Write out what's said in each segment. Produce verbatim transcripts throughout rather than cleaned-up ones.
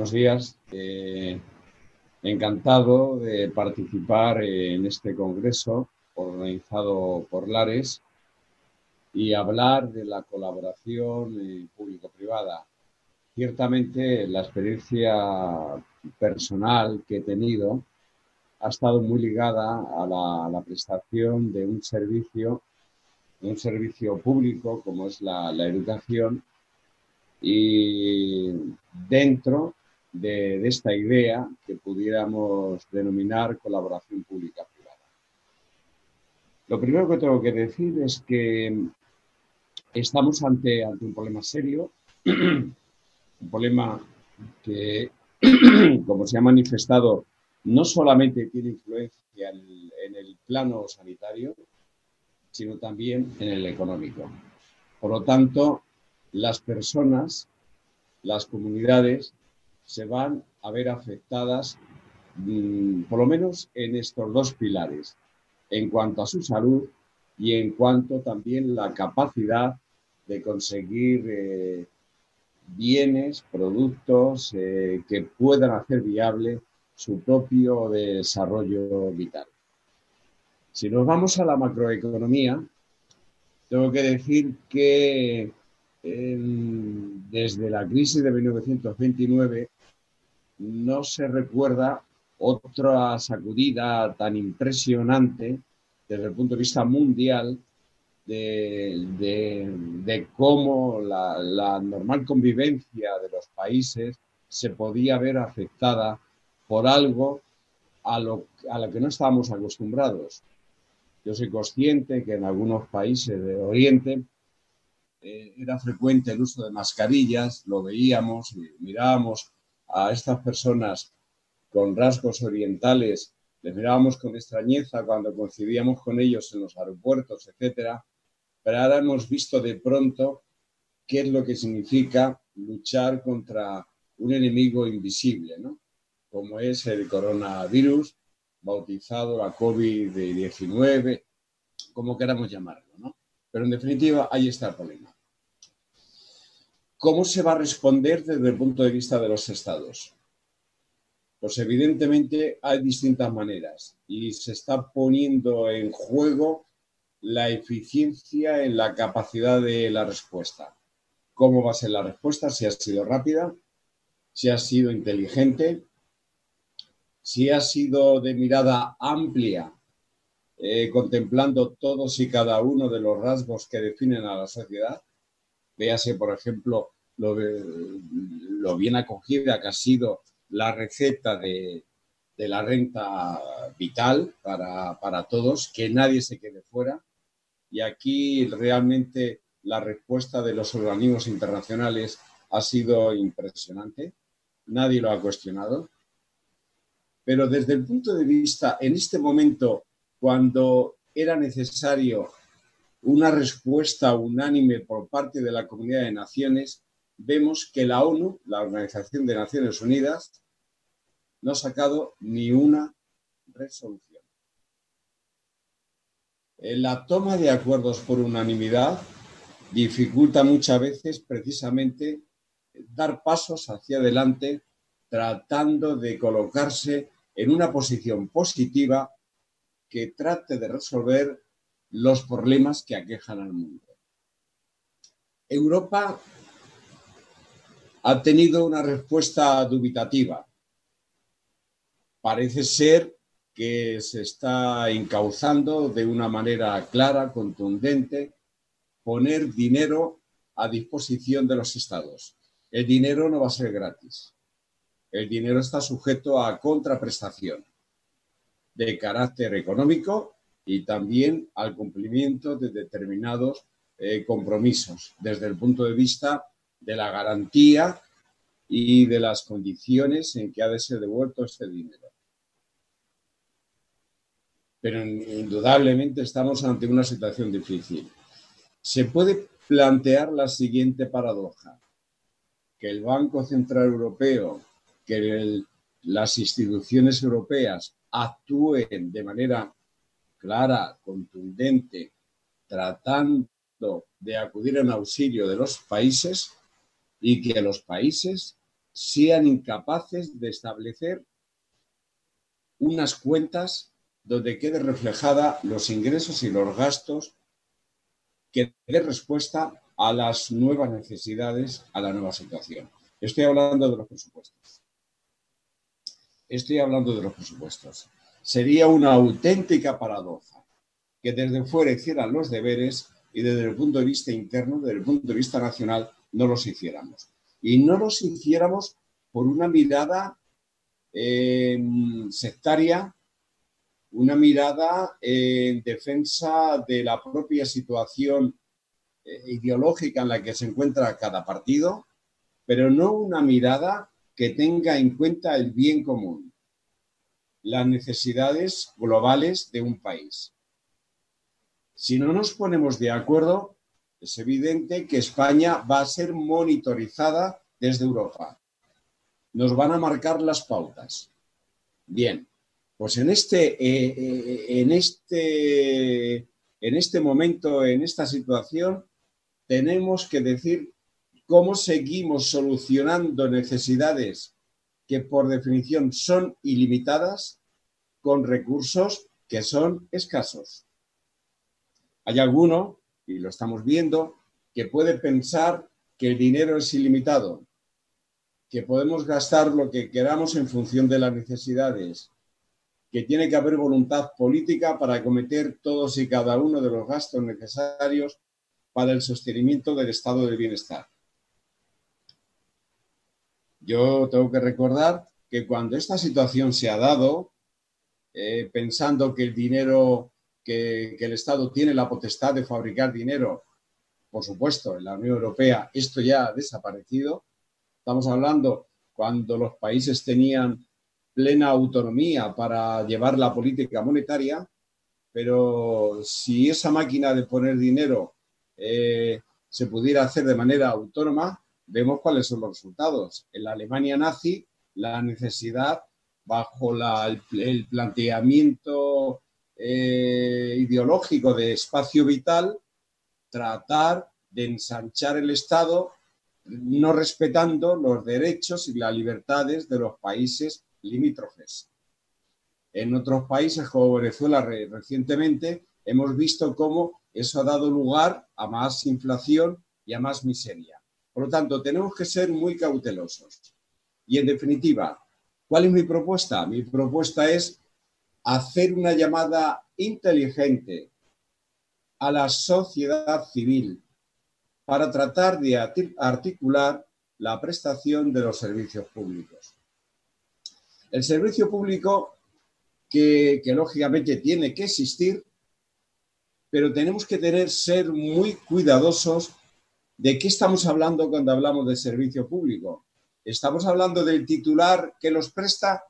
buenos días. Eh, encantado de participar en este congreso organizado por Lares y hablar de la colaboración eh, público-privada. Ciertamente, la experiencia personal que he tenido ha estado muy ligada a la, a la prestación de un servicio, de un servicio público como es la, la educación, y dentro de, de esta idea que pudiéramos denominar colaboración pública-privada. Lo primero que tengo que decir es que estamos ante, ante un problema serio, un problema que, como se ha manifestado, no solamente tiene influencia en el, en el plano sanitario, sino también en el económico. Por lo tanto, las personas, las comunidades, se van a ver afectadas, mmm, por lo menos en estos dos pilares, en cuanto a su salud y en cuanto también la capacidad de conseguir eh, bienes, productos eh, que puedan hacer viable su propio desarrollo vital. Si nos vamos a la macroeconomía, tengo que decir que eh, desde la crisis de mil novecientos veintinueve no se recuerda otra sacudida tan impresionante desde el punto de vista mundial de, de, de cómo la, la normal convivencia de los países se podía ver afectada por algo a lo, a lo que no estábamos acostumbrados. Yo soy consciente que en algunos países de Oriente eh, era frecuente el uso de mascarillas, lo veíamos y mirábamos a estas personas con rasgos orientales, les mirábamos con extrañeza cuando coincidíamos con ellos en los aeropuertos, etcétera. Pero ahora hemos visto de pronto qué es lo que significa luchar contra un enemigo invisible, ¿no? Como es el coronavirus, bautizado la COVID diecinueve, como queramos llamarlo, ¿no? Pero en definitiva, ahí está el problema. ¿Cómo se va a responder desde el punto de vista de los estados? Pues evidentemente hay distintas maneras y se está poniendo en juego la eficiencia en la capacidad de la respuesta. ¿Cómo va a ser la respuesta? Si ha sido rápida, si ha sido inteligente, si ha sido de mirada amplia, eh, contemplando todos y cada uno de los rasgos que definen a la sociedad. Véase, por ejemplo, lo, lo bien acogida que ha sido la receta de, de la renta vital para, para todos, que nadie se quede fuera. Y aquí realmente la respuesta de los organismos internacionales ha sido impresionante. Nadie lo ha cuestionado. Pero desde el punto de vista, en este momento, cuando era necesario una respuesta unánime por parte de la comunidad de naciones, vemos que la ONU, la Organización de Naciones Unidas, no ha sacado ni una resolución. La toma de acuerdos por unanimidad dificulta muchas veces precisamente dar pasos hacia adelante, tratando de colocarse en una posición positiva que trate de resolver los problemas que aquejan al mundo. Europa ha tenido una respuesta dubitativa. Parece ser que se está encauzando de una manera clara, contundente, poner dinero a disposición de los estados. El dinero no va a ser gratis. El dinero está sujeto a contraprestación de carácter económico y también al cumplimiento de determinados eh, compromisos desde el punto de vista de la garantía y de las condiciones en que ha de ser devuelto este dinero. Pero indudablemente estamos ante una situación difícil. Se puede plantear la siguiente paradoja, que el Banco Central Europeo, que el, las instituciones europeas actúen de manera clara, contundente, tratando de acudir en auxilio de los países y que los países sean incapaces de establecer unas cuentas donde quede reflejada los ingresos y los gastos que dé respuesta a las nuevas necesidades, a la nueva situación. Estoy hablando de los presupuestos. Estoy hablando de los presupuestos. Sería una auténtica paradoja que desde fuera hicieran los deberes y desde el punto de vista interno, desde el punto de vista nacional, no los hiciéramos. Y no los hiciéramos por una mirada eh, sectaria, una mirada en defensa de la propia situación eh, ideológica en la que se encuentra cada partido, pero no una mirada que tenga en cuenta el bien común, las necesidades globales de un país. Si no nos ponemos de acuerdo, es evidente que España va a ser monitorizada desde Europa. Nos van a marcar las pautas. Bien, pues en este, eh, eh, en este, en este momento, en esta situación, tenemos que decir cómo seguimos solucionando necesidades que por definición son ilimitadas con recursos que son escasos. Hay alguno, y lo estamos viendo, que puede pensar que el dinero es ilimitado, que podemos gastar lo que queramos en función de las necesidades, que tiene que haber voluntad política para acometer todos y cada uno de los gastos necesarios para el sostenimiento del estado del bienestar. Yo tengo que recordar que cuando esta situación se ha dado, eh, pensando que el dinero, que, que el Estado tiene la potestad de fabricar dinero, por supuesto, en la Unión Europea esto ya ha desaparecido. Estamos hablando cuando los países tenían plena autonomía para llevar la política monetaria, pero si esa máquina de poner dinero eh, se pudiera hacer de manera autónoma, vemos cuáles son los resultados. En la Alemania nazi, la necesidad, bajo la, el, el planteamiento eh, ideológico de espacio vital, tratar de ensanchar el Estado, no respetando los derechos y las libertades de los países limítrofes. En otros países, como Venezuela recientemente, hemos visto cómo eso ha dado lugar a más inflación y a más miseria. Por lo tanto, tenemos que ser muy cautelosos. Y en definitiva, ¿cuál es mi propuesta? Mi propuesta es hacer una llamada inteligente a la sociedad civil para tratar de articular la prestación de los servicios públicos. El servicio público que, que lógicamente tiene que existir, pero tenemos que tener, ser muy cuidadosos de qué estamos hablando cuando hablamos de servicio público. ¿Estamos hablando del titular que los presta?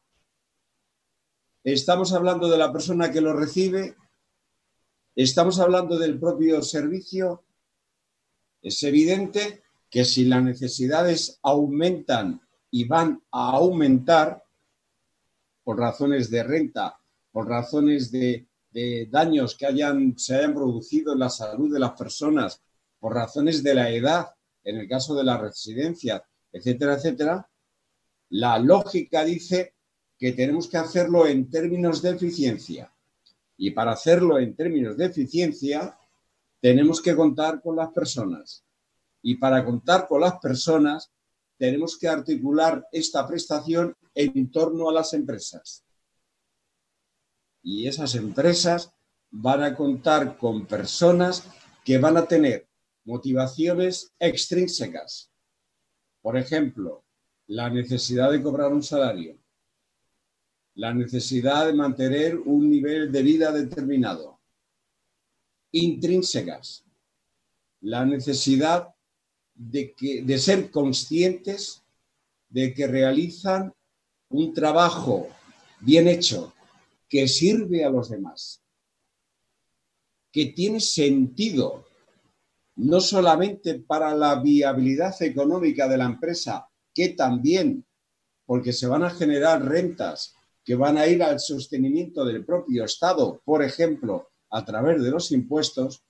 ¿Estamos hablando de la persona que lo recibe? ¿Estamos hablando del propio servicio? Es evidente que si las necesidades aumentan y van a aumentar por razones de renta, por razones de, de daños que hayan, se hayan producido en la salud de las personas, por razones de la edad, en el caso de la residencia, etcétera, etcétera, la lógica dice que tenemos que hacerlo en términos de eficiencia. Y para hacerlo en términos de eficiencia, tenemos que contar con las personas. Y para contar con las personas, tenemos que articular esta prestación en torno a las empresas. Y esas empresas van a contar con personas que van a tener motivaciones extrínsecas. Por ejemplo, la necesidad de cobrar un salario, la necesidad de mantener un nivel de vida determinado. Intrínsecas, la necesidad de, que, de ser conscientes de que realizan un trabajo bien hecho que sirve a los demás, que tiene sentido no solamente para la viabilidad económica de la empresa, que también, porque se van a generar rentas que van a ir al sostenimiento del propio Estado, por ejemplo, a través de los impuestos,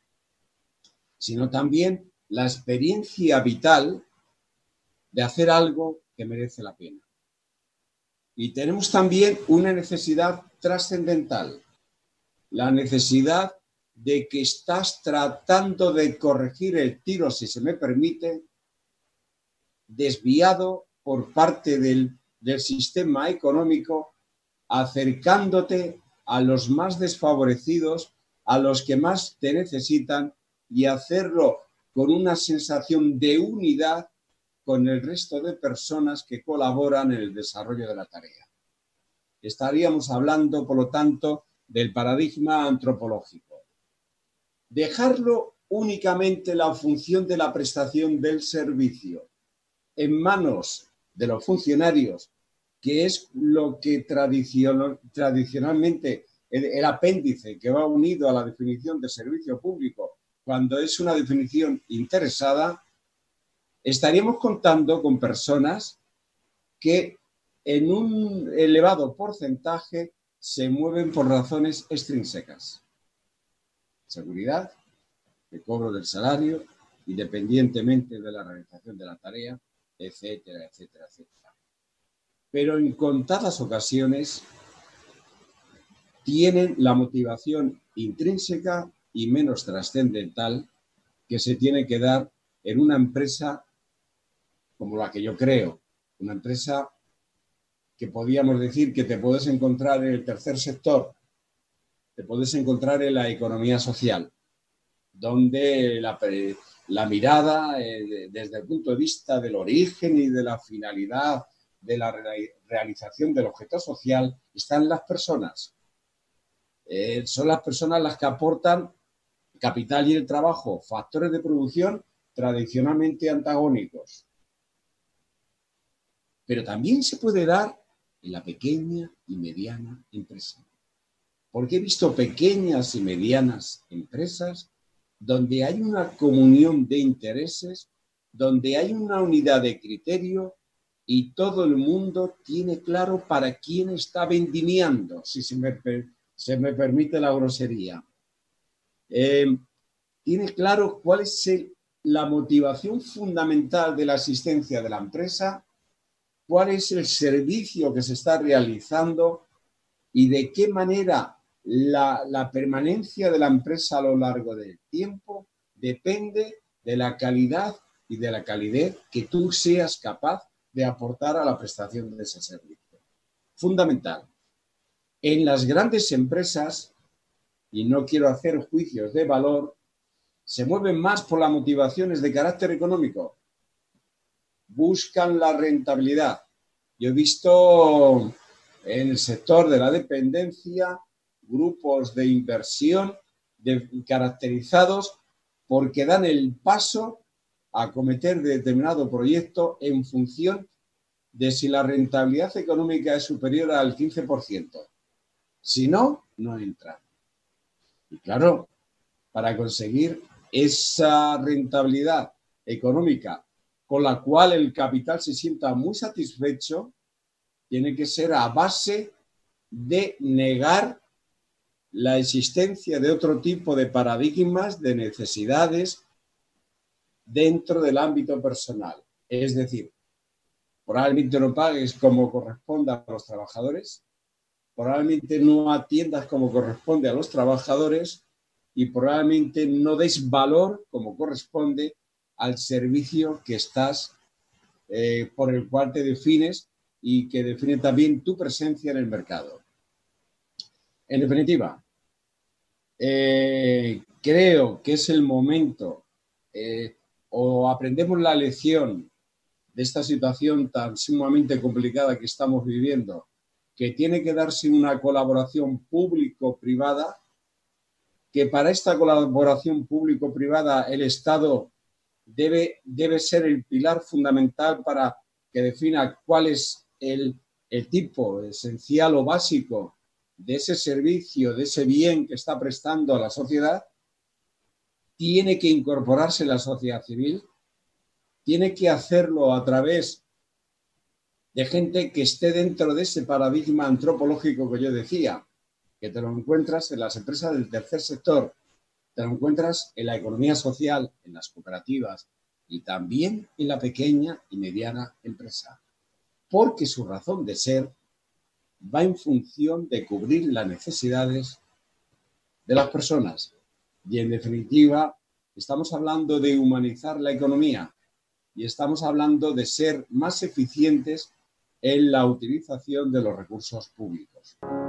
sino también la experiencia vital de hacer algo que merece la pena. Y tenemos también una necesidad trascendental, la necesidad de que estás tratando de corregir el tiro, si se me permite, desviado por parte del, del sistema económico, acercándote a los más desfavorecidos, a los que más te necesitan, y hacerlo con una sensación de unidad con el resto de personas que colaboran en el desarrollo de la tarea. Estaríamos hablando, por lo tanto, del paradigma antropológico. Dejarlo únicamente la función de la prestación del servicio en manos de los funcionarios, que es lo que tradicional, tradicionalmente el, el apéndice que va unido a la definición de servicio público, cuando es una definición interesada, estaríamos contando con personas que en un elevado porcentaje se mueven por razones extrínsecas. Seguridad, el cobro del salario, independientemente de la realización de la tarea, etcétera, etcétera, etcétera. Pero en contadas ocasiones tienen la motivación intrínseca y menos trascendental que se tiene que dar en una empresa como la que yo creo, una empresa que podríamos decir que te puedes encontrar en el tercer sector, te puedes encontrar en la economía social, donde la, la mirada eh, desde el punto de vista del origen y de la finalidad de la re realización del objeto social está en las personas. Eh, son las personas las que aportan capital y el trabajo, factores de producción tradicionalmente antagónicos. Pero también se puede dar en la pequeña y mediana empresa. Porque he visto pequeñas y medianas empresas donde hay una comunión de intereses, donde hay una unidad de criterio y todo el mundo tiene claro para quién está vendimiando, si se me, se me permite la grosería. Eh, tiene claro cuál es el, la motivación fundamental de la existencia de la empresa, cuál es el servicio que se está realizando y de qué manera la, la permanencia de la empresa a lo largo del tiempo depende de la calidad y de la calidez que tú seas capaz de aportar a la prestación de ese servicio. Fundamental. En las grandes empresas, y no quiero hacer juicios de valor, se mueven más por las motivaciones de carácter económico. Buscan la rentabilidad. Yo he visto en el sector de la dependencia grupos de inversión de, caracterizados porque dan el paso a acometer determinado proyecto en función de si la rentabilidad económica es superior al quince por ciento. Si no, no entran. Y claro, para conseguir esa rentabilidad económica con la cual el capital se sienta muy satisfecho, tiene que ser a base de negar la existencia de otro tipo de paradigmas, de necesidades dentro del ámbito personal. Es decir, probablemente no pagues como corresponde a los trabajadores, probablemente no atiendas como corresponde a los trabajadores y probablemente no des valor como corresponde al servicio que estás, eh, por el cual te defines y que define también tu presencia en el mercado. En definitiva, eh, creo que es el momento, eh, o aprendemos la lección de esta situación tan sumamente complicada que estamos viviendo, que tiene que darse una colaboración público-privada, que para esta colaboración público-privada el Estado debe, debe ser el pilar fundamental para que defina cuál es el, el tipo esencial o básico de ese servicio, de ese bien que está prestando a la sociedad. Tiene que incorporarse la sociedad civil, tiene que hacerlo a través de gente que esté dentro de ese paradigma antropológico que yo decía, que te lo encuentras en las empresas del tercer sector, te lo encuentras en la economía social, en las cooperativas y también en la pequeña y mediana empresa. porque su razón de ser va en función de cubrir las necesidades de las personas. Y en definitiva, estamos hablando de humanizar la economía y estamos hablando de ser más eficientes en la utilización de los recursos públicos.